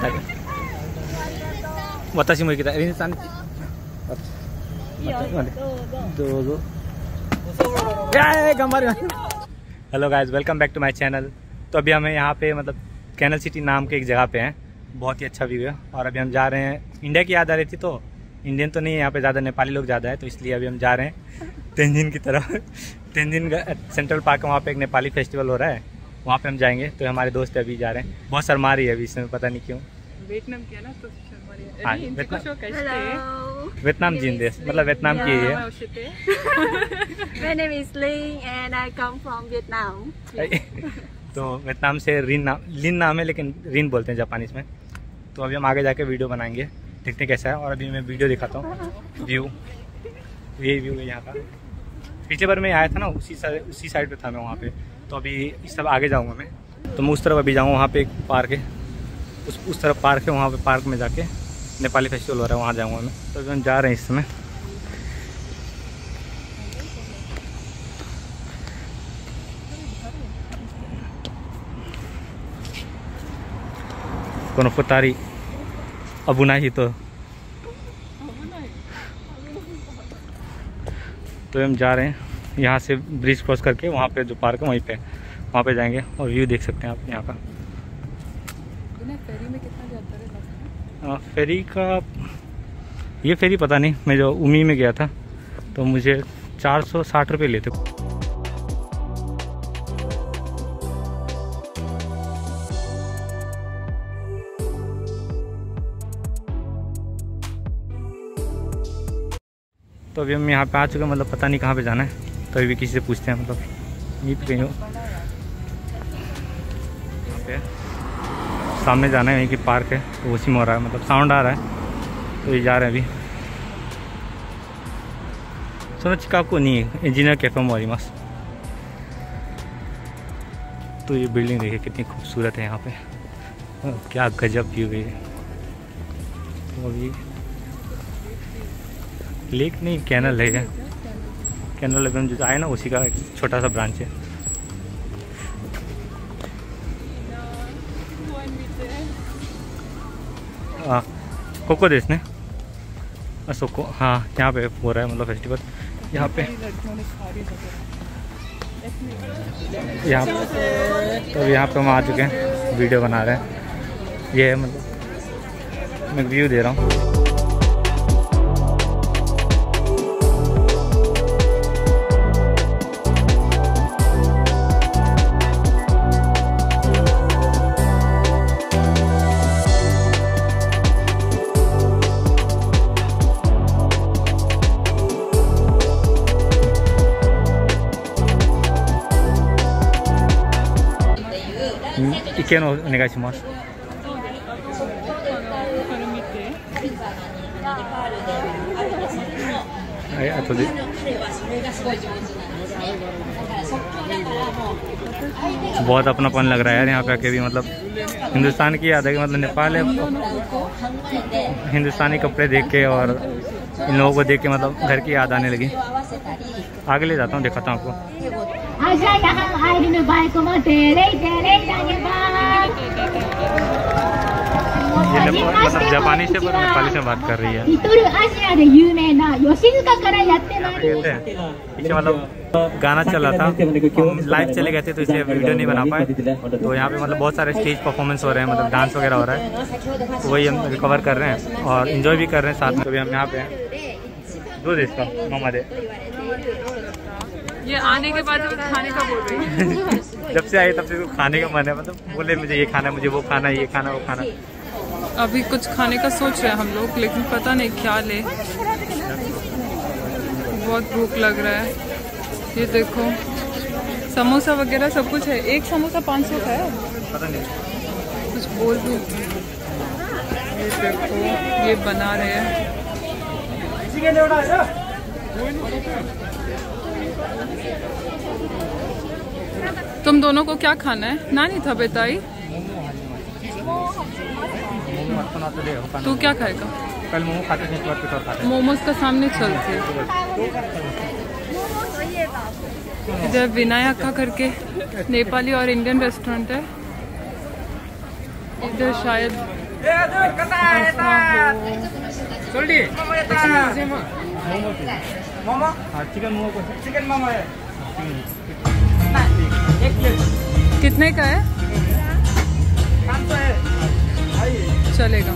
私も行きたい。リンさん。どうぞ。हेलो guys, welcome back to my channel. तो अभी हमें यहाँ पे मतलब कैनल सिटी नाम के एक जगह पे हैं। बहुत ही अच्छा व्यू है। और अभी हम जा रहे हैं, इंडिया की याद आ रही थी तो इंडियन तो नहीं है यहाँ पे, ज़्यादा नेपाली लोग ज़्यादा है, तो इसलिए अभी हम जा रहे हैं तेंजिन की तरफ। तेंजिन सेंट्रल पार्क है, वहाँ पे एक नेपाली फेस्टिवल हो रहा है, वहाँ पे हम जाएंगे। तो हमारे दोस्त अभी जा रहे हैं, बहुत शर्मा रही है अभी इसमें, पता नहीं क्यों। हाँ, वियतनाम जिंदेस मतलब वियतनाम की है। My name is Linh and I come from Vietnam. तो वियतनाम से लिन नाम है, लेकिन रिन बोलते हैं जापानीज में। तो अभी हम आगे जाके वीडियो बनाएंगे, देखते हैं कैसा है। और अभी मैं वीडियो दिखाता हूँ, व्यू ये व्यू है यहाँ का। पिछले बार मैं आया था ना, उसी साइड पे था मैं वहाँ पे। तो अभी इस तरफ आगे जाऊँगा मैं, तो मैं उस तरफ अभी जाऊँगा। वहाँ पे एक पार्क है, उस तरफ पार्क है, वहाँ पे पार्क में जाके नेपाली फेस्टिवल हो रहा है, वहाँ जाऊँगा मैं। तो अभी हम जा रहे हैं इस समय। कोनो फुतारी अबू नहीं तो हम जा रहे हैं यहाँ से ब्रिज क्रॉस करके, वहाँ पे जो पार्क है वहाँ पे जाएंगे और व्यू देख सकते हैं आप यहाँ का। फेरी में कितना जाता है? फेरी का ये फेरी पता नहीं, मैं जो उमी में गया था तो मुझे 460 रुपये लेते। तो अभी हम यहाँ पे आ चुके हैं, मतलब पता नहीं कहाँ पे जाना है, तो अभी किसी से पूछते हैं, मतलब यहीं पे कहीं हो। यहाँ पे सामने जाना है, यहीं की पार्क है, तो उसी में हो रहा है, मतलब साउंड आ रहा है, तो ये जा रहे हैं अभी। सुनो चिका को नहीं इंजीनियर कैफे में वाली मस्त। तो ये बिल्डिंग देखिए कितनी खूबसूरत है यहाँ पे, क्या गजब व्यू है। तो अभी लेक नहीं, कैनल है, कैनल अभी हम जो आए ना उसी का एक छोटा सा ब्रांच है। हाँ कोको देश ने अशोको, हाँ यहाँ पे हो रहा है मतलब फेस्टिवल यहाँ पे। तो यहाँ पे हम आ चुके हैं, वीडियो बना रहे हैं। ये है मतलब मैं व्यू दे रहा हूँ।意見をお願いします。はい、後で。बहुत अपनापन लग रहा है यार यहाँ पे आके भी, मतलब हिंदुस्तान की याद है कि मतलब नेपाल है। हिंदुस्तानी कपड़े देख के और इन लोगों को देख के मतलब घर की याद आने लगी। आगे ले जाता हूँ, दिखाता हूँ आपको। मतलब जापानी से पर नेपाली से बात कर रही है। पीछे मतलब गाना चल रहा था, हम लाइव चले गए थे तो इसलिए वीडियो नहीं बना पाए। तो यहाँ पे मतलब बहुत सारे स्टेज परफॉर्मेंस हो रहे हैं, मतलब डांस वगैरह हो रहा है, तो वही हम रिकवर कर रहे हैं और इन्जॉय भी कर रहे हैं साथ में। तो अभी हम यहाँ पे हैं, दो देश का मामा दे। ये आने के बाद खाने का बोल रही है। जब से आए तब से खाने का मन है, मतलब बोले मुझे ये खाना है, मुझे वो खाना है, ये खाना वो खाना। अभी कुछ खाने का सोच रहे हैं हम लोग, लेकिन पता नहीं क्या ले। बहुत भूख लग रहा है। ये देखो समोसा वगैरह सब कुछ है। एक समोसा 500 का है, पता नहीं कुछ बोल दूँ। ये देखो ये बना रहे हैं। तुम दोनों को क्या खाना है? नानी था बेताई, तू क्या खाएगा? कल मोमो खाते थे, मोमोज का सामने चलते। इधर विनायका करके नेपाली और इंडियन रेस्टोरेंट है। इधर शायद मोमो, चिकन मोमो, चिकन मोमो है। कितने का है? 500 है। चलेगा।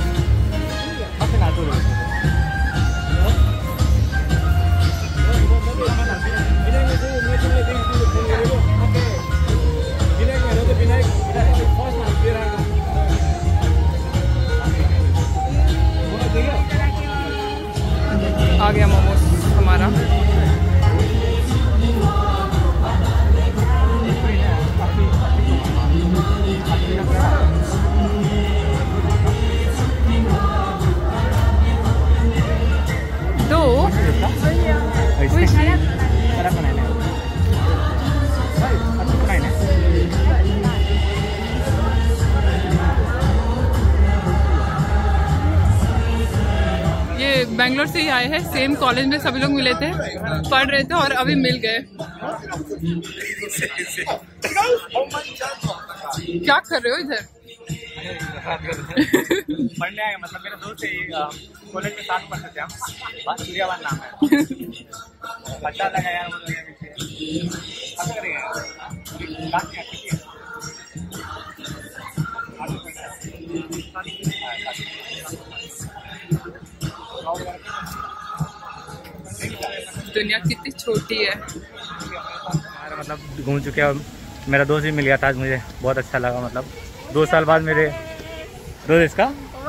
आ गया मोमोज हमारा। दो ये बेंगलोर से ही आए हैं, सेम कॉलेज में सभी लोग मिले थे, पढ़ रहे थे और अभी मिल गए। क्या कर रहे हो इधर? पढ़ने आए, मतलब मेरे दोस्त है, कॉलेज में साथ पढ़ते थे हम। सूर्यावान नाम है। अच्छा लगा यार वो दुनिया कितनी छोटी है। मतलब घूम चुके हैं। मेरा दोस्त भी मिल गया था आज, मुझे बहुत अच्छा लगा। मतलब 2 साल बाद मेरे दोस्त इसका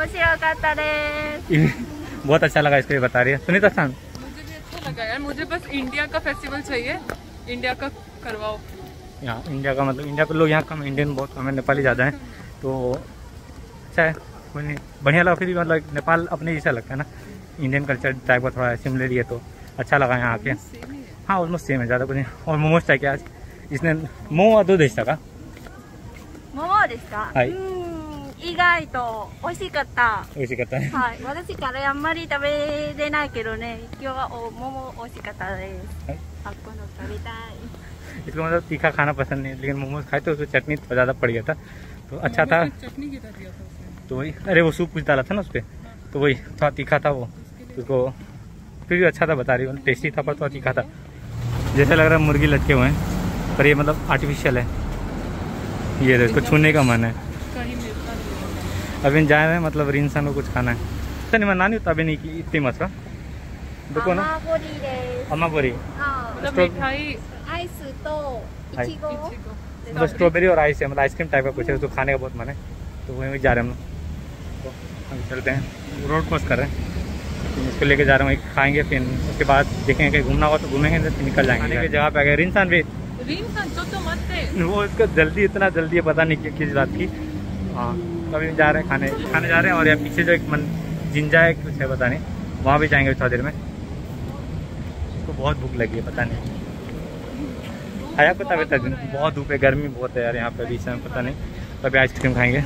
बहुत अच्छा लगा, इसको ये बता रही है। सुनीता खान, मुझे भी अच्छा लगा यार। मुझे बस इंडिया का फेस्टिवल चाहिए, इंडिया का करवाओ। यहाँ इंडिया का मतलब इंडिया के लोग यहाँ कम, इंडियन बहुत कम है, नेपाली ज़्यादा है। तो अच्छा है, कोई नहीं, बढ़िया लगा। फिर भी मतलब नेपाल अपने जैसा लगता है ना, इंडियन कल्चर टाइप का थोड़ा सिमिलर है, तो अच्छा लगा यहाँ आके। हाँ ऑलमोस्ट सेम है, ज़्यादा कुछ नहीं। और मोमोज था क्या आज? इसने मोमो दो देश था। 桃ですか？ はい意外と美味しかった。 美味しかったね。 はい、私カレーあんまり食べれないけどね、今日は桃美味しかったです。 はいあ、この食べたい。 इसको मतलब तीखा खाना पसंद नहीं है, लेकिन मोमोज खाए तो उसको चटनी तो ज़्यादा पड़ गया था, तो अच्छा था। चटनी कितना दिया था उसने? तो वही, अरे वो सूप कुछ डाला था ना उस पर, तो वही थोड़ा तीखा था वो, उसको फिर भी अच्छा था, बता रही हूँ टेस्टी था, पर थोड़ा तीखा था। जैसे लग रहा है मुर्गी लटके हुए हैं, पर ये मतलब आर्टिफिशियल है। ये इसको छूने का मन है। कहीं मिलता नहीं। अभी जा रहे हैं, मतलब रिंसन को कुछ खाना है। अच्छा नहीं मना नहीं होता अभी नहीं की इतनी मसला देखो ना। 甘ゴリです。 अम्मा बोरी あ、 मतलब मिठाई アイスといちご。 मतलब स्ट्रॉबेरी और आइस है, मतलब आइसक्रीम टाइप का कुछ है, उसको खाने का बहुत मन है, तो वहीं जा रहे हैं हम लोग। तो हम चलते हैं, रोड क्रॉस कर रहे हैं, इसको लेके जा रहे हैं, वहीं खाएंगे, फिर उसके बाद देखेंगे कहीं घूमना होगा तो घूमेंगे, फिर निकल जाएंगे। खाने की जगह पे आ गए, रिंसान भी वो इसका जल्दी इतना जल्दी है, पता नहीं किस बात की। हाँ तो अभी जा रहे हैं, खाने जा रहे हैं। और यहाँ पीछे जो एक जिंजा है कुछ है, पता नहीं, वहाँ भी जाएंगे थोड़ी देर में। इसको बहुत भूख लगी है, पता नहीं आया पता भी, बहुत धूप है, गर्मी बहुत है यार यहाँ पे बीच में, पता नहीं। तो अभी आइसक्रीम खाएंगे।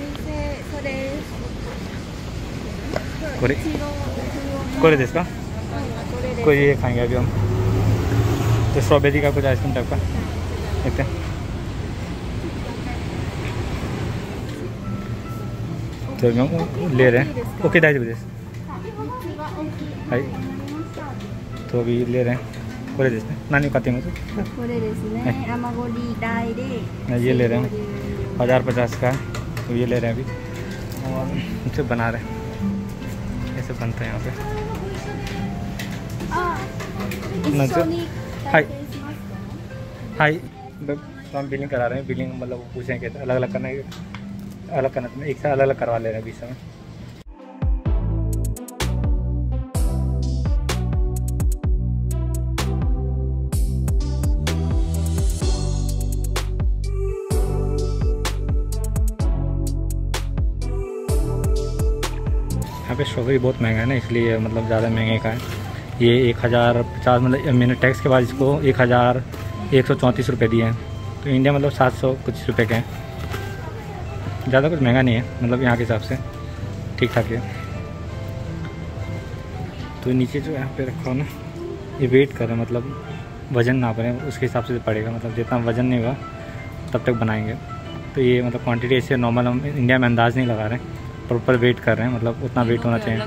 कोरे देश का कोई ये खाएंगे अभी हम, तो स्ट्रॉबेरी का कुछ आइसक्रीम टाइप का देखते हैं। तो ले रहे हैं, ओके दाई देश भाई, तो अभी ले रहे हैं कोरे देश में। नानी खाती हूँ तो ये ले रहे हैं 1050 का, तो ये ले रहे हैं अभी, और इसे बना रहे हैं, ऐसे बनता है यहाँ पे। हाय हाय, तो हम बिलिंग करा रहे हैं। बिलिंग मतलब वो पूछें कहते अलग अलग करना, एक साथ अलग अलग करवा ले रहे हैं बीच में। यहाँ पे स्ट्रॉबेरी बहुत महंगा है ना, इसलिए मतलब ज़्यादा महंगे का है। ये 1050, मतलब मैंने टैक्स के बाद इसको 1134 रुपये दिए हैं, तो इंडिया मतलब 700 कुछ रुपये के हैं, ज़्यादा कुछ महंगा नहीं है, मतलब यहाँ के हिसाब से ठीक ठाक है। तो नीचे जो यहाँ पे रखा हो ना, ये वेट करें, मतलब वज़न ना पड़े, उसके हिसाब से पड़ेगा, मतलब जितना वज़न नहीं होगा तब तक बनाएंगे। तो तो ये मतलब क्वांटिटी ऐसे नॉर्मल हम इंडिया में अंदाज़ नहीं लगा रहे हैं, प्रॉपर वेट कर रहे हैं, मतलब उतना वेट होना चाहिए।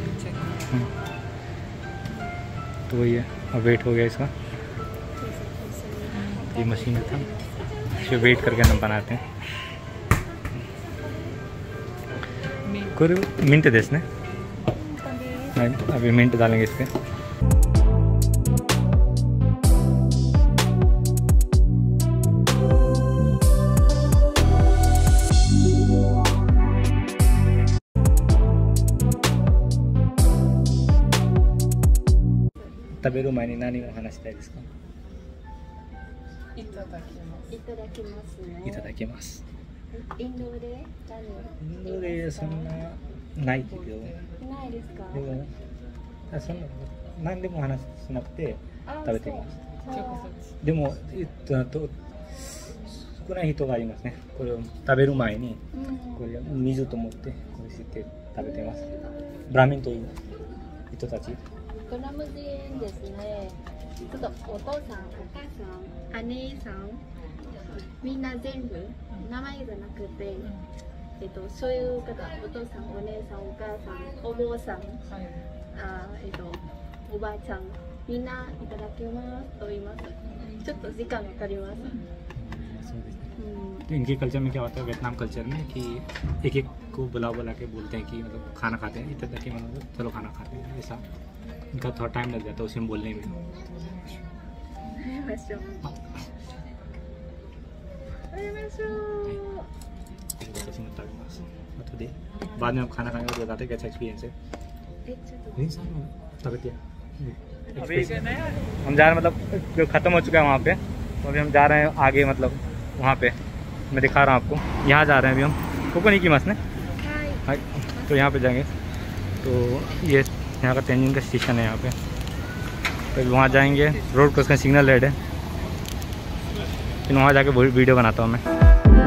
तो वही है, अब वेट हो गया इसका। ये मशीन था, इसे वेट करके हम बनाते हैं। कुछ मिंट दे इसने, अभी मिंट डालेंगे इस पर। तबेरू मायने नानी को खानाしたいですか? いただきますね。 いただきます。 インドでインドでそんなないけど。 ないですか？ でもそんな何でも話しなくて食べています。でも少ない人がありますね。これを食べる前にこれ水と思ってこれして食べています。ブラミンという人たち。 ベトナム人ですね。ちょっとお父さん、お母さん、姉さん、みんな全部名前じゃなくて、そういう方、お父さん、お姉さん、お母さん、お坊さん、おばあちゃん、みんないただきますと言います。ちょっと時間かかります。 तो इनके कल्चर में क्या होता है, वियतनाम कल्चर में कि एक एक को बुला के बोलते हैं कि मतलब खाना खाते हैं, इतना तक कि मतलब चलो खाना खाते हैं, ऐसा इनका थोड़ा टाइम लग जाता है उसमें बोलने में। बाद में हम खाना खाने के बताते हैं कैसा एक्सपीरियंस है। अभी हम जा रहे हैं, मतलब जो ख़त्म हो चुका है वहाँ पे, तो अभी हम जा रहे हैं आगे, मतलब वहाँ पे मैं दिखा रहा हूँ आपको। यहाँ जा रहे हैं अभी हम, कोको नहीं की मस ने, तो यहाँ पे जाएंगे। तो ये यहाँ का तेंजिन का स्टेशन है यहाँ पे, तो वहाँ जाएंगे। रोड क्रॉस का सिग्नल रेड है, फिर वहाँ जाके वीडियो बनाता हूँ मैं।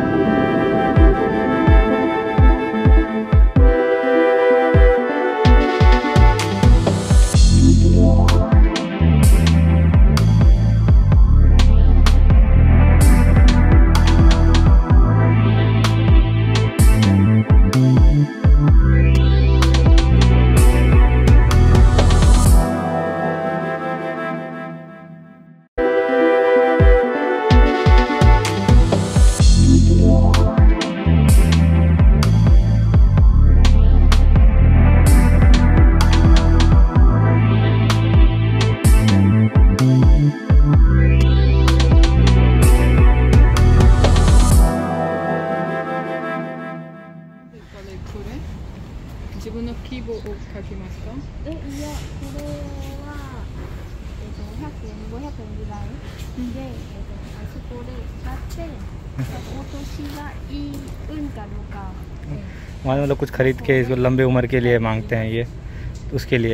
वहाँ मतलब कुछ खरीद के इसको लंबे उम्र के लिए मांगते हैं, ये तो उसके लिए।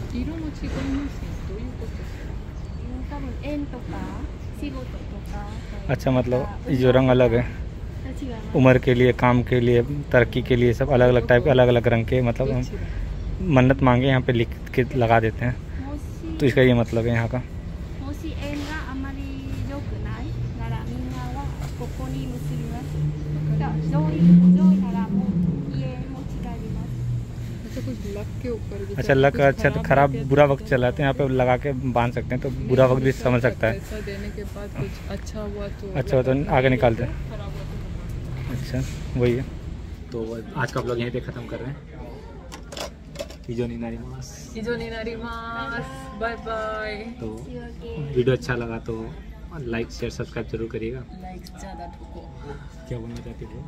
अच्छा, मतलब जो रंग अलग है, उम्र के लिए, काम के लिए, तरक्की के लिए, सब अलग अलग टाइप के, अलग अलग रंग के, मतलब हम मन्नत मांगे यहाँ पे लिख के लगा देते हैं, तो इसका ये मतलब है यहाँ का। अच्छा, लक, अच्छा तो खराब बुरा वक्त चला है तो यहाँ पे लगा के बांध सकते हैं, तो बुरा वक्त भी समझ सकता है। पैसा देने के बाद कुछ अच्छा हुआ तो आगे निकालते हैं। अच्छा, वही है। तो आज का ब्लॉग यहीं पे ख़त्म कर रहे हैं। इजोनी नारिमास, बाय बाय। तो वीडियो अच्छा लगा तो लाइक शेयर सब्सक्राइब जरूर करिएगा। लाइक ज़्यादा ठोको। क्या बोलना चाहती हो?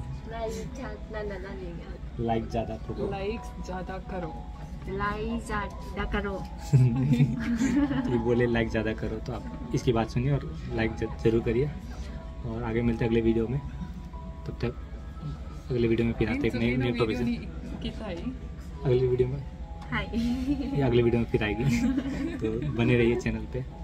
लाइक ज़्यादा ठोको। लाइक ज़्यादा करो। लाइक ज़्यादा करो। ये बोले लाइक ज़्यादा करो, तो आप इसकी बात सुनिए और लाइक जरूर करिए। और आगे मिलते हैं अगले वीडियो में, तब तक अगले वीडियो में फिर आते हैं एक नई टॉपिक से। अगली वीडियो में, अगले वीडियो में फिर आएगी, तो बने रहिए चैनल पे।